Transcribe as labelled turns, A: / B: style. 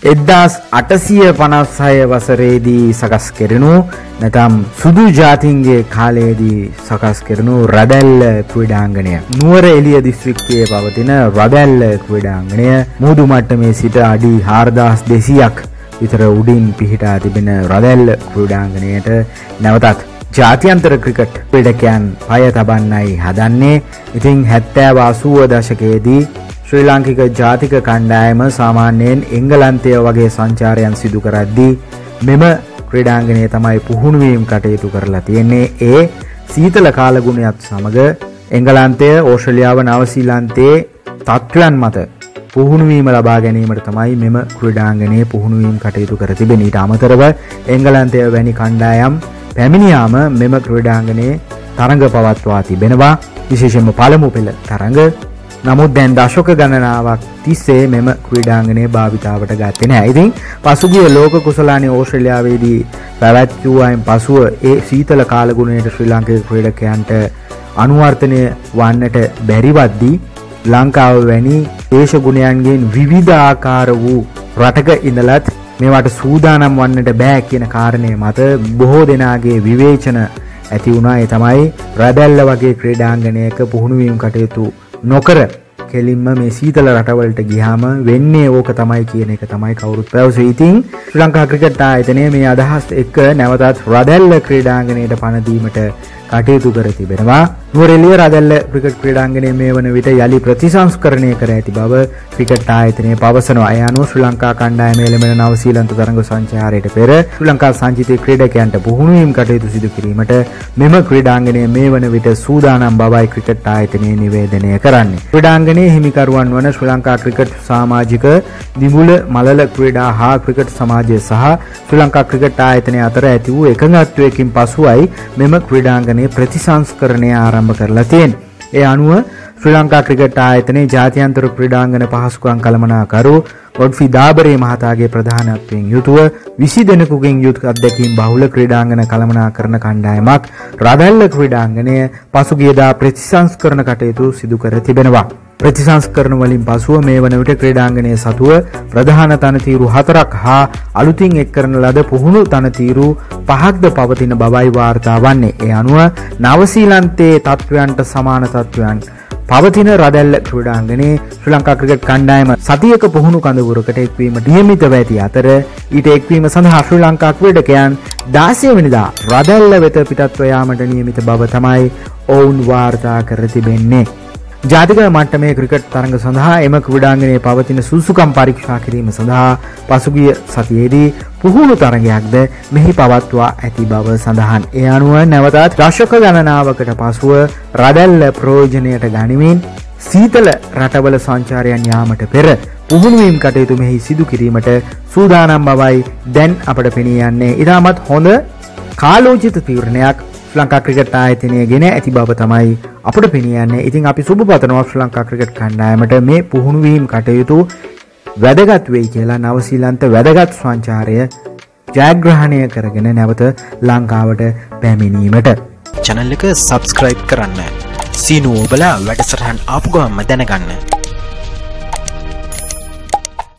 A: 1856 වසරේදී සකස් කෙරෙනු නැතම් සුදු ජාතින්ගේ කාලයේදී සකස් කෙරෙනු රදැල්ල ක්‍රීඩාංගණය නුවරඑළිය දිස්ත්‍රික්කයේ පවතින රදැල්ල ක්‍රීඩාංගණය මුහුදු මට්ටමේ සිට අඩි 4200ක් විතර උඩින් පිහිටා තිබෙන රදැල්ල ක්‍රීඩාංගණයට නැවතත් ජාත්‍යන්තර ක්‍රිකට් ක්‍රීඩකයන් පය තබන්නයි හදන්නේ. ඉතින් 70 80 දශකයේදී ශ්‍රී ලාංකික ජාතික කණ්ඩායම සාමාන්‍යයෙන් එංගලන්තය වගේ සංචාරයන් සිදු කරද්දී මෙම ක්‍රීඩාංගණය තමයි පුහුණු වීම කටයුතු කරලා තියෙන්නේ. ඒ සීතල කාලගුණයත් සමග එංගලන්තය, ඕස්ට්‍රේලියාව, නවසීලන්තයේ තත්ත්වයන් මත පුහුණු වීම ලබා ගැනීමට තමයි මෙම ක්‍රීඩාංගණයේ පුහුණු වීම කටයුතු කර තිබෙන්නේ. ඊට අමතරව එංගලන්තය වැනි කණ්ඩායම් පැමිණියාම මෙම ක්‍රීඩාංගණයේ තරඟ පවත්වා තිබෙනවා. විශේෂයෙන්ම පළමු පෙළ තරඟ. නමුත් දැන් දශක ගණනාවක් තිස්සේ මෙම ක්‍රීඩාංගණය භාවිතාවට ගත්තේ නැහැ. ඉතින් පසුගිය ලෝක කුසලානේ ඕස්ට්‍රේලියාවේදී පැවැත්වුවායින් පසුව ඒ සීතල කාලගුණයට ශ්‍රී ලාංකික ක්‍රීඩකයන්ට අනුවර්තනය වන්නට බැරිවද්දී ලංකාව වැනි දේශගුණයන්ගෙන් විවිධාකාර වූ රටක ඉඳලත් මේවට සූදානම් වන්නට බෑ කියන කාරණය මත බොහෝ දෙනාගේ විවේචන ඇති වුණා. ඒ තමයි රදැල්ල වගේ ක්‍රීඩාංගණයක පුහුණු වීම කටයුතු නොකර කෙලින්ම මේ සීතල රටවලට ගියාම වෙන්නේ ඕක තමයි කියන එක තමයි කවුරුත් පැවසුවේ. ඉතින් ශ්‍රී ලංකා ක්‍රිකට් ආයතනය මේ අදහස් එක්ක නැවතත් රදැල්ල ක්‍රීඩාංගණයට පණ දීමට කටයුතු කර තිබෙනවා. නුවරඑළිය රදැල්ල ක්‍රිකට් ක්‍රීඩාංගණය මේ වන විට යලි ප්‍රතිසංස්කරණය කර ඇති බව ක්‍රිකට් ආයතනය පවසනවා. ඒ අනුව ශ්‍රී ලංකා කණ්ඩායම එළඹෙන නවසීලන්ත තරඟ සංචාරයට පෙර ශ්‍රී ලංකා සංචිතයේ ක්‍රීඩකයන්ට පුහුණු වීම කටයුතු සිදු කිරීමට මෙම ක්‍රීඩාංගණය මේ වන විට සූදානම් බවයි ක්‍රිකට් ආයතනය නිවේදනය කරන්නේ. ක්‍රීඩාංගණයේ හිමිකරුවන් වන ශ්‍රී ලංකා ක්‍රිකට් සමාජික දිමුල මලල ක්‍රීඩා හා ක්‍රිකට් සමාජය සහ ශ්‍රී ලංකා ක්‍රිකට් ආයතනය අතර ඇති වූ එකඟත්වයකින් පසුවයි මෙම ක්‍රීඩාංගණයේ ප්‍රතිසංස්කරණය ආරම්භ කරලා තියෙන්නේ. ඒ අනුව ශ්‍රී ලංකා ක්‍රිකට් ආයතනයේ ජාත්‍යන්තර ක්‍රීඩාංගන පහසුකම් කළමනාකරු ගොඩ්ෆි දාබරේ මහතාගේ ප්‍රධානත්වයෙන් යුතුව 20 දෙනෙකුගෙන් යුත් අධ්‍යක්ෂින් බහුල ක්‍රීඩාංගන කළමනාකරන කණ්ඩායමක් රදැල්ල ක්‍රීඩාංගනය පසුගියදා ප්‍රතිසංස්කරණ කටයුතු සිදු කර තිබෙනවා. ප්‍රතිසංස්කරණ වලින් පසුව මේ වන විට ක්‍රීඩාංගනයේ සතුව ප්‍රධාන තනතිරු 4ක් හා අලුතින් එක් කරන ලද පුහුණු තනතිරු 5ක්ද පවතින බවයි වාර්තා වන්නේ. ඒ අනුව නවසීලන්තයේ තත්ත්වයන්ට සමාන තත්ත්වයන් පවතින රදැල්ල ක්‍රීඩාංගණයේ ශ්‍රී ලංකා ක්‍රිකට් කණ්ඩායම සතියක පුහුණු කඳවුරකට එක්වීමට නියමිතව ඇති අතර ඊට එක්වීම සඳහා ශ්‍රී ලංකා ක්‍රීඩකයන් 16 වෙනිදා රදැල්ල වෙත පිටත්ව යාමට නියමිත බව තමයි ඔවුන් වාර්තා කර තිබෙන්නේ. ජාතික මට්ටමේ ක්‍රිකට් තරඟ සඳහා එම ක්‍රීඩාංගණයේ පවතින සුසුකම් පරීක්ෂා කිරීම සඳහා පසුගිය සතියේදී පුහුණු තරඟයක්ද මෙහි පවත්වා ඇති බව සඳහන්. ඒ අනුව නැවතත් දශක ගණනාවකට පසුව රදැල්ල ප්‍රයෝජනයට ගනිමින් සීතල රටවල සංචාරයන් යාමට පෙර පුහුණු වීම කටයුතු මෙහි සිදු කිරීමට සූදානම් බවයි දැන් අපට පෙනී යන්නේ. ඉතාමත් හොඳ කාලෝචිත තීරණයක් ශ්‍රී ලංකා ක්‍රිකට් ආයතනය ගෙන ඇති බව තමයි අපට පෙනී යන්නේ. ඉතින් අපි සුබ පතනවා ශ්‍රී ලංකා ක්‍රිකට් කණ්ඩායමට මේ පුහුණු වීම කටයුතු වැදගත් වෙයි කියලා. නවසීලන්ත වැදගත් සංචාරය ජයග්‍රහණය කරගෙන නැවත ලංකාවට පැමිණීමට
B: channel එක subscribe කරන්න. සීනුව ඔබලා වැඩසටහන් ආපු ගමන්ම දැනගන්න.